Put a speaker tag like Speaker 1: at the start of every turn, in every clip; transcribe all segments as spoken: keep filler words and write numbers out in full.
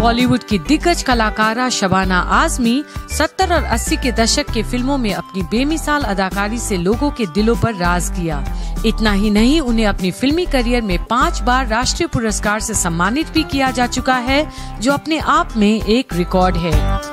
Speaker 1: बॉलीवुड की दिग्गज कलाकारा शबाना आजमी सत्तर और अस्सी के दशक के फिल्मों में अपनी बेमिसाल अदाकारी से लोगों के दिलों पर राज किया। इतना ही नहीं, उन्हें अपनी फिल्मी करियर में पांच बार राष्ट्रीय पुरस्कार से सम्मानित भी किया जा चुका है, जो अपने आप में एक रिकॉर्ड है।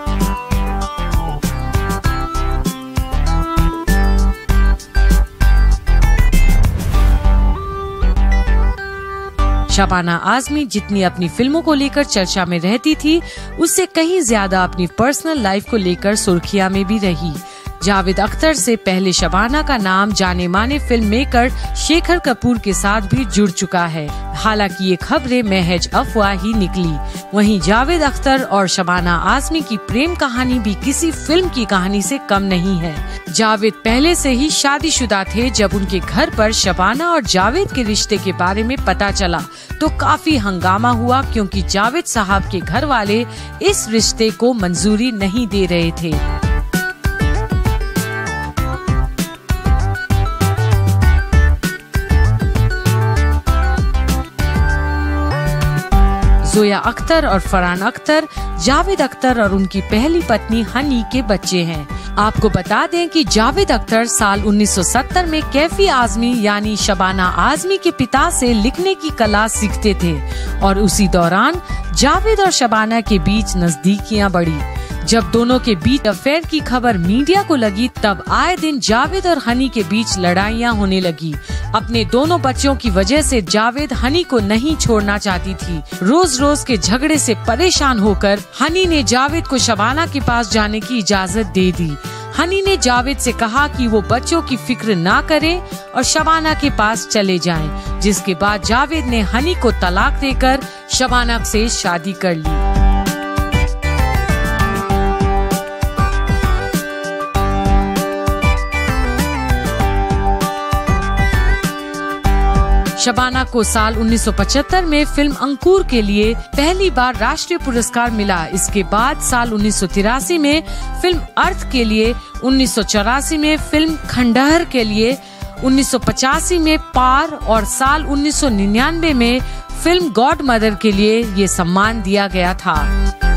Speaker 1: शबाना आजमी जितनी अपनी फिल्मों को लेकर चर्चा में रहती थी, उससे कहीं ज्यादा अपनी पर्सनल लाइफ को लेकर सुर्खियां में भी रही। जावेद अख्तर से पहले शबाना का नाम जाने माने फिल्म मेकर शेखर कपूर के साथ भी जुड़ चुका है। हालांकि ये खबरें महज अफवाह ही निकली। वहीं जावेद अख्तर और शबाना आजमी की प्रेम कहानी भी किसी फिल्म की कहानी से कम नहीं है। जावेद पहले से ही शादीशुदा थे। जब उनके घर पर शबाना और जावेद के रिश्ते के बारे में पता चला तो काफी हंगामा हुआ, क्योंकि जावेद साहब के घर वाले इस रिश्ते को मंजूरी नहीं दे रहे थे। जोया अख्तर और फरहान अख्तर जावेद अख्तर और उनकी पहली पत्नी हनी के बच्चे हैं। आपको बता दें कि जावेद अख्तर साल उन्नीस सौ सत्तर में कैफी आजमी यानी शबाना आजमी के पिता से लिखने की कला सीखते थे और उसी दौरान जावेद और शबाना के बीच नजदीकियां बढ़ी। जब दोनों के बीच अफेयर की खबर मीडिया को लगी, तब आए दिन जावेद और हनी के बीच लड़ाइयां होने लगी। अपने दोनों बच्चों की वजह से जावेद हनी को नहीं छोड़ना चाहती थी। रोज रोज के झगड़े से परेशान होकर हनी ने जावेद को शबाना के पास जाने की इजाजत दे दी। हनी ने जावेद से कहा कि वो बच्चों की फिक्र ना करें और शबाना के पास चले जाएं, जिसके बाद जावेद ने हनी को तलाक देकर शबाना से शादी कर ली। शबाना को साल उन्नीस सौ पचहत्तर में फिल्म अंकुर के लिए पहली बार राष्ट्रीय पुरस्कार मिला। इसके बाद साल उन्नीस सौ तिरासी में फिल्म अर्थ के लिए, उन्नीस सौ चौरासी में फिल्म खंडहर के लिए, उन्नीस सौ पचासी में पार और साल उन्नीस सौ निन्यानवे में फिल्म गॉड मदर के लिए ये सम्मान दिया गया था।